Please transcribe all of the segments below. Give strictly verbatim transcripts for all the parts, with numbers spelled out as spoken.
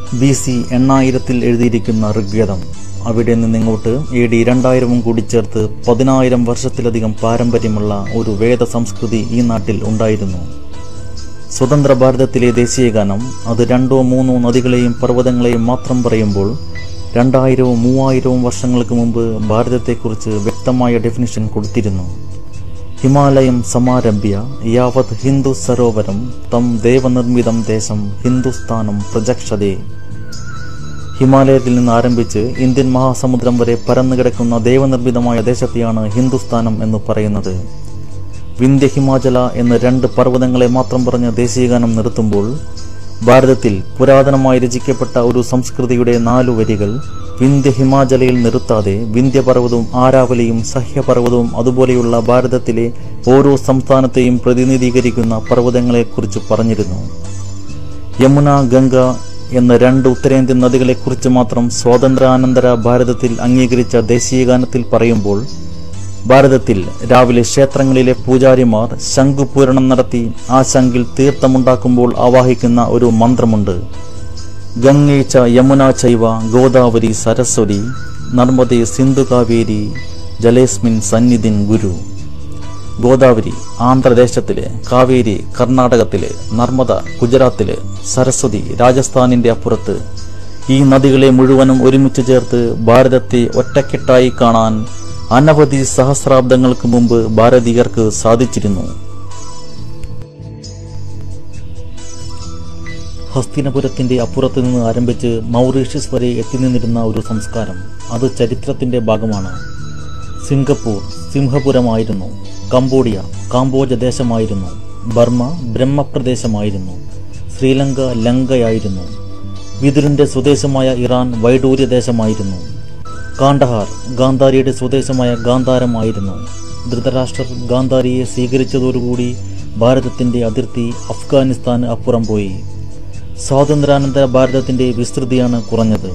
B C എണ്ണായിരത്തിൽ എഴുതിയിരിക്കുന്ന ഋഗ്വേദം, അവിടെ നിന്നിങ്ങോട്ട് A D രണ്ടായിരവും കൂടി ചേർത്ത് പതിനായിരം വർഷത്തിലധികം പാരമ്പര്യമുള്ള ഒരു വേദ സംസ്കൃതി ഈ നാട്ടിൽ ഉണ്ടായിരുന്നു. സ്വതന്ത്ര ഭാരതത്തിലെ ദേശീയഗാനം അത് രണ്ടോ മൂന്നോ നദികളെയും പർവ്വതങ്ങളെയും മാത്രം പറയുമ്പോൾ രണ്ടായിരവും മൂവായിരവും വർഷങ്ങൾക്ക് മുമ്പ് ഭാരതത്തെക്കുറിച്ച് വ്യക്തമായ ഡെഫിനിഷൻ കൊടുത്തിരുന്നു. ഹിമാലയം സമാരഭ്യ യാവത് ഹിന്ദു സരോവരം തം ദേവനിർമ്മിതം ദേശം ഹിന്ദുസ്ഥാനം പ്രജക്ഷതേ. ഹിമാലയത്തിൽ നിന്ന് ആരംഭിച്ച് ഇന്ത്യൻ മഹാസമുദ്രം വരെ പരന്നുകിടക്കുന്ന ദേവനിർമ്മിതമായ ദേശത്തെയാണ് ഹിന്ദുസ്ഥാനം എന്ന് പറയുന്നത്. വിന്ധ്യ ഹിമാചല എന്ന രണ്ട് പർവ്വതങ്ങളെ മാത്രം പറഞ്ഞ് ദേശീയഗാനം നിർത്തുമ്പോൾ ഭാരതത്തിൽ പുരാതനമായി രചിക്കപ്പെട്ട ഒരു സംസ്കൃതിയുടെ നാലു വരികൾ വിന്ധ്യ ഹിമാചലയിൽ നിർത്താതെ വിന്ധ്യപർവ്വതവും ആരാവലിയും സഹ്യപർവ്വതവും അതുപോലെയുള്ള ഭാരതത്തിലെ ഓരോ സംസ്ഥാനത്തെയും പ്രതിനിധീകരിക്കുന്ന പർവ്വതങ്ങളെക്കുറിച്ച് പറഞ്ഞിരുന്നു. യമുന, ഗംഗ എന്ന രണ്ട് ഉത്തരേന്ത്യൻ നദികളെക്കുറിച്ച് മാത്രം സ്വാതന്ത്ര്യാനന്തര ഭാരതത്തിൽ അംഗീകരിച്ച ദേശീയഗാനത്തിൽ പറയുമ്പോൾ ഭാരതത്തിൽ രാവിലെ ക്ഷേത്രങ്ങളിലെ പൂജാരിമാർ ശംഖുപൂരണം നടത്തി ആ ശംഖിൽ തീർത്ഥമുണ്ടാക്കുമ്പോൾ ആവാഹിക്കുന്ന ഒരു മന്ത്രമുണ്ട്. ഗംഗേ ച യമുന ചൈവ ഗോദാവരി സരസ്വതി നർമ്മദേ സിന്ധു കാവേരി ജലേസ്മിൻ സന്നിധിൻ ഗുരു. ഗോദാവരി ആന്ധ്രാദേശത്തിലെ, കാവേരി കർണാടകത്തിലെ, നർമ്മദ ഗുജറാത്തിലെ, സരസ്വതി രാജസ്ഥാനിന്റെ അപ്പുറത്ത്. ഈ നദികളെ മുഴുവനും ഒരുമിച്ച് ചേർത്ത് ഭാരതത്തെ ഒറ്റക്കെട്ടായി കാണാൻ അനവധി സഹസ്രാബ്ദങ്ങൾക്ക് മുമ്പ് ഭാരതീയർക്ക് സാധിച്ചിരുന്നു. ഹസ്തിനപുരത്തിന്റെ അപ്പുറത്ത് നിന്ന് ആരംഭിച്ച് മൗറീഷ്യസ് വരെ എത്തി നിന്നിരുന്ന ഒരു സംസ്കാരം, അത് ചരിത്രത്തിന്റെ ഭാഗമാണ്. സിംഗപ്പൂർ സിംഹപുരമായിരുന്നു. കംബോഡിയ കാംബോജ ദേശമായിരുന്നു. ബർമ്മ ബ്രഹ്മപ്രദേശമായിരുന്നു. ശ്രീലങ്ക ലങ്കയായിരുന്നു. വിതുരന്റെ സ്വദേശമായ ഇറാൻ വൈഡൂര്യദേശമായിരുന്നു. കാണ്ഡഹാർ ഗാന്ധാരിയുടെ സ്വദേശമായ ഗാന്ധാരമായിരുന്നു. ധൃതരാഷ്ട്രർ ഗാന്ധാരിയെ സ്വീകരിച്ചതോടുകൂടി ഭാരതത്തിന്റെ അതിർത്തി അഫ്ഗാനിസ്ഥാന് അപ്പുറം പോയി. സ്വാതന്ത്ര്യാനന്തര ഭാരതത്തിന്റെ വിസ്തൃതിയാണ് കുറഞ്ഞത്.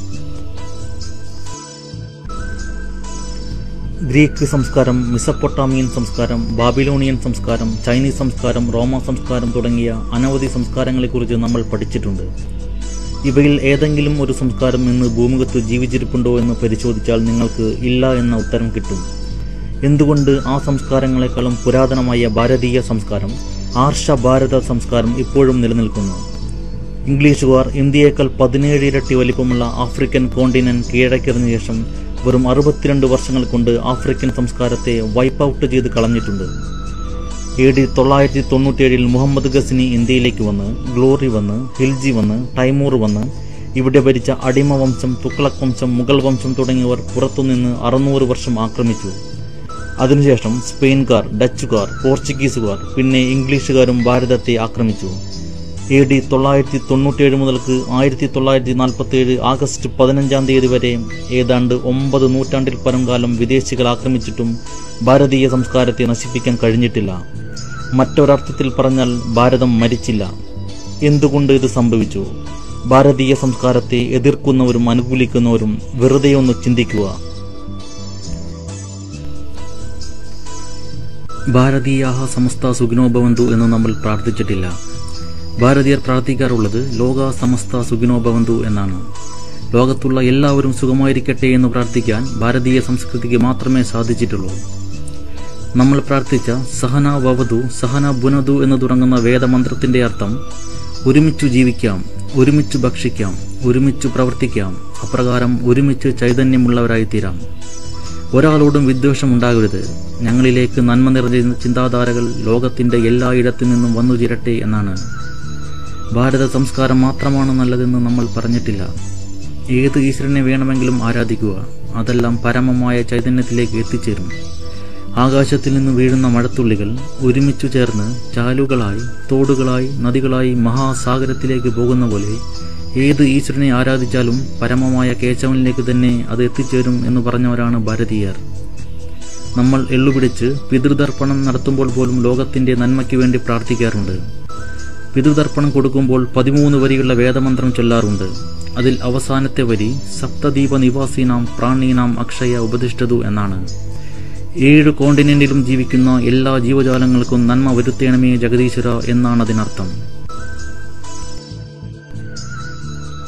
ഗ്രീക്ക് സംസ്കാരം, മെസപ്പൊട്ടാമിയൻ സംസ്കാരം, ബാബിലോണിയൻ സംസ്കാരം, ചൈനീസ് സംസ്കാരം, റോമ സംസ്കാരം തുടങ്ങിയ അനവധി സംസ്കാരങ്ങളെക്കുറിച്ച് നമ്മൾ പഠിച്ചിട്ടുണ്ട്. ഇവയിൽ ഏതെങ്കിലും ഒരു സംസ്കാരം ഇന്ന് ഭൂമുഖത്ത് ജീവിച്ചിരിപ്പുണ്ടോ എന്ന് പരിശോധിച്ചാൽ നിങ്ങൾക്ക് ഇല്ല എന്ന ഉത്തരം കിട്ടും. എന്തുകൊണ്ട് ആ സംസ്കാരങ്ങളെക്കാളും പുരാതനമായ ഭാരതീയ സംസ്കാരം, ആർഷ ഭാരത സംസ്കാരം ഇപ്പോഴും നിലനിൽക്കുന്നു? ഇംഗ്ലീഷുകാർ ഇന്ത്യയേക്കാൾ പതിനേഴ് ഇരട്ടി വലിപ്പമുള്ള ആഫ്രിക്കൻ കോണ്ടിനെന്റ് കീഴടക്കിയതിനു ശേഷം വെറും അറുപത്തിരണ്ട് വർഷങ്ങൾ കൊണ്ട് ആഫ്രിക്കൻ സംസ്കാരത്തെ വൈപ്പ് ഔട്ട് ചെയ്ത് കളഞ്ഞിട്ടുണ്ട്. എ ഡി തൊള്ളായിരത്തി തൊണ്ണൂറ്റിയേഴിൽ മുഹമ്മദ് ഗസ്നി ഇന്ത്യയിലേക്ക് വന്ന്, ഗ്ലോറി വന്ന്, ഹിൽജി വന്ന്, ടൈമൂർ വന്ന് ഇവിടെ ഭരിച്ച അടിമ വംശം, തുഗ്ലക് വംശം, മുഗൾ വംശം തുടങ്ങിയവർ പുറത്തുനിന്ന് അറുന്നൂറ് വർഷം ആക്രമിച്ചു. അതിനുശേഷം സ്പെയിൻകാർ, ഡച്ചുകാർ, പോർച്ചുഗീസുകാർ, പിന്നെ ഇംഗ്ലീഷുകാരും ഭാരതത്തെ ആക്രമിച്ചു. എ ഡി തൊള്ളായിരത്തി തൊണ്ണൂറ്റിയേഴ് മുതൽക്ക് ആയിരത്തി തൊള്ളായിരത്തി നാൽപ്പത്തി ഏഴ് ആഗസ്റ്റ് പതിനഞ്ചാം തീയതി വരെ ഏതാണ്ട് ഒമ്പത് നൂറ്റാണ്ടിൽ പരം കാലം വിദേശികൾ ആക്രമിച്ചിട്ടും ഭാരതീയ സംസ്കാരത്തെ നശിപ്പിക്കാൻ കഴിഞ്ഞിട്ടില്ല. മറ്റൊരർത്ഥത്തിൽ പറഞ്ഞാൽ ഭാരതം മരിച്ചില്ല. എന്തുകൊണ്ട് ഇത് സംഭവിച്ചു? ഭാരതീയ സംസ്കാരത്തെ എതിർക്കുന്നവരും അനുകൂലിക്കുന്നവരും വെറുതെ ഒന്ന് ചിന്തിക്കുക. ഭാരതീയാഹ സമസ്ത സുഖിനോ ഭവന്തു എന്ന് നമ്മൾ പ്രാർത്ഥിച്ചിട്ടില്ല. ഭാരതീയർ പ്രാർത്ഥിക്കാറുള്ളത് ലോക സമസ്ത സുഖിനോ ഭവന്തു എന്നാണ്. ലോകത്തുള്ള എല്ലാവരും സുഖമായിരിക്കട്ടെ എന്ന് പ്രാർത്ഥിക്കാൻ ഭാരതീയ സംസ്കൃതിക്ക് മാത്രമേ സാധിച്ചിട്ടുള്ളൂ. നമ്മൾ പ്രാർത്ഥിച്ച സഹന വവതു സഹന ബുനതു എന്ന് തുടങ്ങുന്ന വേദമന്ത്രത്തിന്റെ അർത്ഥം ഒരുമിച്ചു ജീവിക്കാം, ഒരുമിച്ചു ഭക്ഷിക്കാം, ഒരുമിച്ചു പ്രവർത്തിക്കാം, അപ്രകാരം ഒരുമിച്ച് ചൈതന്യമുള്ളവരായിത്തീരാം. ഒരാളോടും വിദ്വേഷമുണ്ടാകരുത്, ഞങ്ങളിലേക്ക് നന്മ നിറഞ്ഞ ചിന്താധാരകൾ ലോകത്തിന്റെ എല്ലായിടത്തു നിന്നും വന്നു ചേരട്ടെ എന്നാണ്. ഭാരത സംസ്കാരം മാത്രമാണ് നല്ലതെന്ന് നമ്മൾ പറഞ്ഞിട്ടില്ല. ഏത് ഈശ്വരനെ വേണമെങ്കിലും ആരാധിക്കുക, അതെല്ലാം പരമമായ ചൈതന്യത്തിലേക്ക് എത്തിച്ചേരും. ആകാശത്തിൽ നിന്ന് വീഴുന്ന മഴത്തുള്ളികൾ ഒരുമിച്ചു ചേർന്ന് ചാലുകളായി, തോടുകളായി, നദികളായി മഹാസാഗരത്തിലേക്ക് പോകുന്ന പോലെ ഏത് ഈശ്വരനെ ആരാധിച്ചാലും പരമമായ കേശവനിലേക്ക് തന്നെ അത് എത്തിച്ചേരും എന്ന് പറഞ്ഞവരാണ് ഭാരതീയർ. നമ്മൾ എള്ളുപിടിച്ച് പിതൃതർപ്പണം നടത്തുമ്പോൾ പോലും ലോകത്തിന്റെ നന്മയ്ക്ക് വേണ്ടി പ്രാർത്ഥിക്കാറുണ്ട്. പിതൃതർപ്പണം കൊടുക്കുമ്പോൾ പതിമൂന്ന് വരികളുടെ വേദമന്ത്രം ചൊല്ലാറുണ്ട്. അതിൽ അവസാനത്തെ വരി സപ്തദീപ നിവാസീനാം പ്രാണീനാം അക്ഷയ ഉപദിഷ്ടതു എന്നാണ്. ഏഴ് കോണ്ടിനെന്റിലും ജീവിക്കുന്ന എല്ലാ ജീവജാലങ്ങൾക്കും നന്മ വരുത്തേണമേ ജഗദീശ്വര എന്നാണ് അതിനർത്ഥം.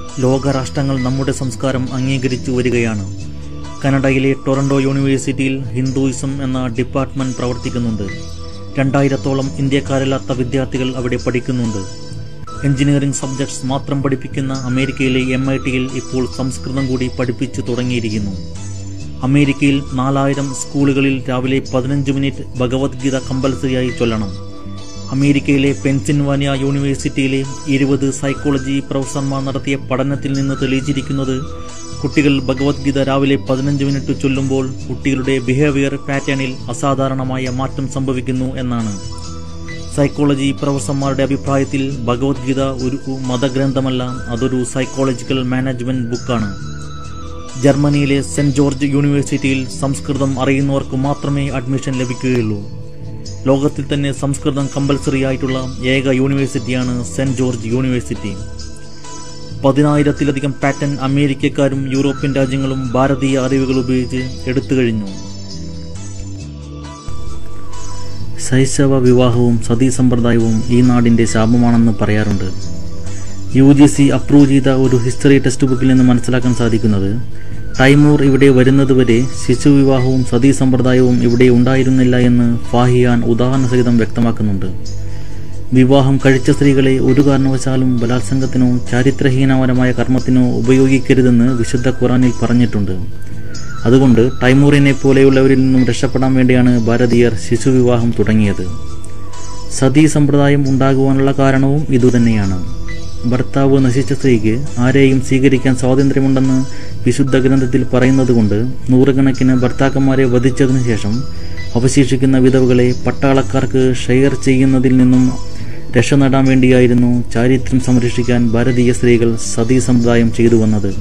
ലോകരാഷ്ട്രങ്ങൾ നമ്മുടെ സംസ്കാരം അംഗീകരിച്ചു വരികയാണ്. കനഡയിലെ ടൊറന്റോ യൂണിവേഴ്സിറ്റിയിൽ ഹിന്ദുയിസം എന്ന ഡിപ്പാർട്ട്മെന്റ് പ്രവർത്തിക്കുന്നുണ്ട്. രണ്ടായിരത്തോളം ഇന്ത്യക്കാരല്ലാത്ത വിദ്യാർത്ഥികൾ അവിടെ പഠിക്കുന്നുണ്ട്. എഞ്ചിനീയറിംഗ് സബ്ജക്ട്സ് മാത്രം പഠിപ്പിക്കുന്ന അമേരിക്കയിലെ എം ഐ ടിയിൽ ഇപ്പോൾ സംസ്കൃതം കൂടി പഠിപ്പിച്ചു തുടങ്ങിയിരിക്കുന്നു. അമേരിക്കയിൽ നാലായിരം സ്കൂളുകളിൽ രാവിലെ പതിനഞ്ച് മിനിറ്റ് ഭഗവത്ഗീത കമ്പൽസറിയായി ചൊല്ലണം. അമേരിക്കയിലെ പെൻസിൽവാനിയ യൂണിവേഴ്സിറ്റിയിലെ ഇരുപത് സൈക്കോളജി പ്രൊഫസർമാർ നടത്തിയ പഠനത്തിൽ നിന്ന് തെളിയിച്ചിരിക്കുന്നത് കുട്ടികൾ ഭഗവത്ഗീത രാവിലെ പതിനഞ്ച് മിനിറ്റ് ചൊല്ലുമ്പോൾ കുട്ടികളുടെ ബിഹേവിയർ പാറ്റേണിൽ അസാധാരണമായ മാറ്റം സംഭവിക്കുന്നു എന്നാണ്. സൈക്കോളജി പ്രൊഫസർമാരുടെ അഭിപ്രായത്തിൽ ഭഗവത്ഗീത ഒരു മതഗ്രന്ഥമല്ല, അതൊരു സൈക്കോളജിക്കൽ മാനേജ്മെന്റ് ബുക്കാണ്. ജർമ്മനിയിലെ സെന്റ് ജോർജ് യൂണിവേഴ്സിറ്റിയിൽ സംസ്കൃതം അറിയുന്നവർക്ക് മാത്രമേ അഡ്മിഷൻ ലഭിക്കുകയുള്ളൂ. ലോകത്തിൽ തന്നെ സംസ്കൃതം കമ്പൽസറി ആയിട്ടുള്ള ഏക യൂണിവേഴ്സിറ്റിയാണ് സെന്റ് ജോർജ് യൂണിവേഴ്സിറ്റി. പതിനായിരത്തിലധികം പാറ്റന്റ് അമേരിക്കക്കാരും യൂറോപ്യൻ രാജ്യങ്ങളും ഭാരതീയ അറിവുകൾ ഉപയോഗിച്ച് എടുത്തു കഴിഞ്ഞു. ശൈശവ വിവാഹവും സതീ സമ്പ്രദായവും ഈ നാടിന്റെ ശാപമാണെന്ന് പറയാറുണ്ട്. യു ജി സി അപ്രൂവ് ചെയ്ത ഒരു ഹിസ്റ്ററി ടെക്സ്റ്റ് ബുക്കിൽ നിന്ന് മനസ്സിലാക്കാൻ സാധിക്കുന്നത് തൈമൂർ ഇവിടെ വരുന്നതുവരെ ശിശുവിവാഹവും സതീ സമ്പ്രദായവും ഇവിടെ ഉണ്ടായിരുന്നില്ല എന്ന് ഫാഹിയാൻ ഉദാഹരണസഹിതം വ്യക്തമാക്കുന്നുണ്ട്. വിവാഹം കഴിച്ച സ്ത്രീകളെ ഒരു കാരണവശാലും ബലാത്സംഗത്തിനോ ചാരിത്രഹീനപരമായ കർമ്മത്തിനോ ഉപയോഗിക്കരുതെന്ന് വിശുദ്ധ ഖുറാനിൽ പറഞ്ഞിട്ടുണ്ട്. അതുകൊണ്ട് തൈമൂറിനെ പോലെയുള്ളവരിൽ നിന്നും രക്ഷപ്പെടാൻ വേണ്ടിയാണ് ഭാരതീയർ ശിശുവിവാഹം തുടങ്ങിയത്. സതീ സമ്പ്രദായം ഉണ്ടാകുവാനുള്ള കാരണവും ഇതുതന്നെയാണ്. ഭർത്താവ് നശിച്ച സ്ത്രീക്ക് ആരെയും സ്വീകരിക്കാൻ സ്വാതന്ത്ര്യമുണ്ടെന്ന് വിശുദ്ധ ഗ്രന്ഥത്തിൽ പറയുന്നതുകൊണ്ട് നൂറുകണക്കിന് ഭർത്താക്കന്മാരെ വധിച്ചതിനു ശേഷം അവശേഷിക്കുന്ന വിധവകളെ പട്ടാളക്കാർക്ക് ഷെയർ ചെയ്യുന്നതിൽ നിന്നും രക്ഷ നേടാൻ വേണ്ടിയായിരുന്നു ചാരിത്രം സംരക്ഷിക്കാൻ ഭാരതീയ സ്ത്രീകൾ സതീ സമ്പ്രദായം ചെയ്തു വന്നത്.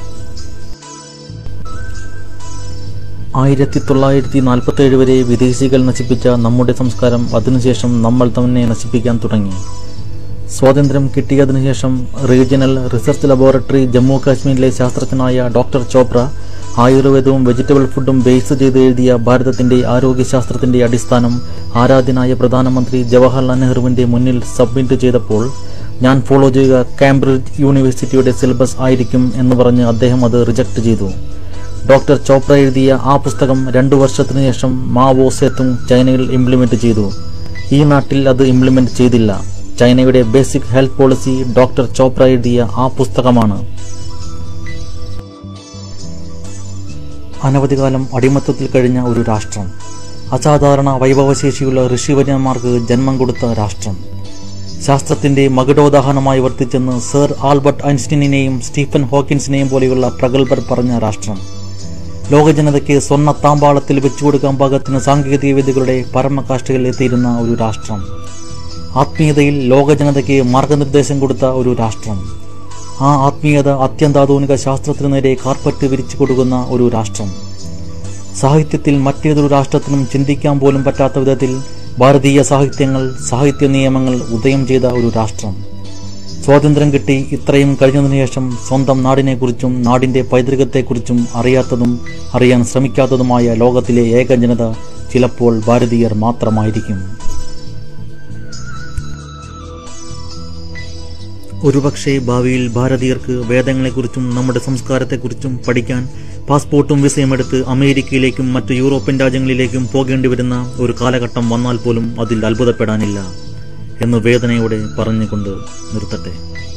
ആയിരത്തി തൊള്ളായിരത്തി നാൽപ്പത്തി ഏഴ് വരെ വിദേശികൾ നശിപ്പിച്ച നമ്മുടെ സംസ്കാരം അതിനുശേഷം നമ്മൾ തന്നെ നശിപ്പിക്കാൻ തുടങ്ങി. സ്വാതന്ത്ര്യം കിട്ടിയതിനു ശേഷം റീജിയണൽ റിസർച്ച് ലബോറട്ടറി ജമ്മു കാശ്മീരിലെ ശാസ്ത്രജ്ഞനായ ഡോക്ടർ ചോപ്ര ആയുർവേദവും വെജിറ്റബിൾ ഫുഡും ബേസ് ചെയ്ത് എഴുതിയ ഭാരതത്തിന്റെ ആരോഗ്യശാസ്ത്രത്തിന്റെ അടിസ്ഥാനം ആരാധ്യനായ പ്രധാനമന്ത്രി ജവഹർലാൽ നെഹ്റുവിന്റെ മുന്നിൽ സബ്മിറ്റ് ചെയ്തപ്പോൾ ഞാൻ ഫോളോ ചെയ്യുക കാംബ്രിഡ്ജ് യൂണിവേഴ്സിറ്റിയുടെ സിലബസ് ആയിരിക്കും എന്ന് പറഞ്ഞ് അദ്ദേഹം അത് റിജക്ട് ചെയ്തു. ഡോക്ടർ ചോപ്ര എഴുതിയ ആ പുസ്തകം രണ്ടു വർഷത്തിനു ശേഷം മാവോ സേതുങ് ചൈനയിൽ ഇംപ്ലിമെന്റ് ചെയ്തു. ഈ നാട്ടിൽ അത് ഇംപ്ലിമെന്റ് ചെയ്തില്ല. ചൈനയുടെ basic health policy doctor Chopra എഴുതിയ ആ പുസ്തകമാണ്. അനവധികാലം അടിമത്തത്തിൽ കഴിഞ്ഞ ഒരു രാഷ്ട്രം, അസാധാരണ വൈഭവശേഷിയുള്ള ഋഷിവര്യന്മാർക്ക് ജന്മം കൊടുത്ത രാഷ്ട്രം, ശാസ്ത്രത്തിന്റെ മകുടോദാഹരണമായി വർത്തിച്ചെന്ന് സർ ആൽബർട്ട് ഐൻസ്റ്റീനെയും സ്റ്റീഫൻ ഹോക്കിൻസിനെയും പോലെയുള്ള പ്രഗത്ഭർ പറഞ്ഞ രാഷ്ട്രം, ലോകജനതയ്ക്ക് സ്വർണ്ണ താമ്പാളത്തിൽ വെച്ചുകൊടുക്കാൻ പാകത്തിന് സാങ്കേതിക വിദ്യകളുടെ പരമകാഷ്ഠയിൽ എത്തിയിരുന്ന ഒരു രാഷ്ട്രം, ആത്മീയതയിൽ ലോകജനതയ്ക്ക് മാർഗനിർദ്ദേശം കൊടുത്ത ഒരു രാഷ്ട്രം, ആ ആത്മീയത അത്യന്താധുനിക ശാസ്ത്രത്തിനു നേരെ കാർപ്പറ്റ് വിരിച്ചു കൊടുക്കുന്ന ഒരു രാഷ്ട്രം, സാഹിത്യത്തിൽ മറ്റേതൊരു രാഷ്ട്രത്തിനും ചിന്തിക്കാൻ പോലും പറ്റാത്ത വിധത്തിൽ ഭാരതീയ സാഹിത്യങ്ങൾ സാഹിത്യ നിയമങ്ങൾ ഉദയം ചെയ്ത ഒരു രാഷ്ട്രം. സ്വാതന്ത്ര്യം കിട്ടി ഇത്രയും കഴിഞ്ഞതിനു ശേഷം സ്വന്തം നാടിനെക്കുറിച്ചും നാടിന്റെ പൈതൃകത്തെക്കുറിച്ചും അറിയാത്തതും അറിയാൻ ശ്രമിക്കാത്തതുമായ ലോകത്തിലെ ഏക ജനത ചിലപ്പോൾ ഭാരതീയർ മാത്രമായിരിക്കും. ഒരുപക്ഷെ ഭാവിയിൽ ഭാരതീയർക്ക് വേദങ്ങളെക്കുറിച്ചും നമ്മുടെ സംസ്കാരത്തെക്കുറിച്ചും പഠിക്കാൻ പാസ്പോർട്ടും വിസയും എടുത്ത് അമേരിക്കയിലേക്കും മറ്റ് യൂറോപ്യൻ രാജ്യങ്ങളിലേക്കും പോകേണ്ടി വരുന്ന ഒരു കാലഘട്ടം വന്നാൽ പോലും അതിൽ അത്ഭുതപ്പെടാനില്ല എന്ന് വേദനയോടെ പറഞ്ഞുകൊണ്ട് നിർത്തട്ടെ.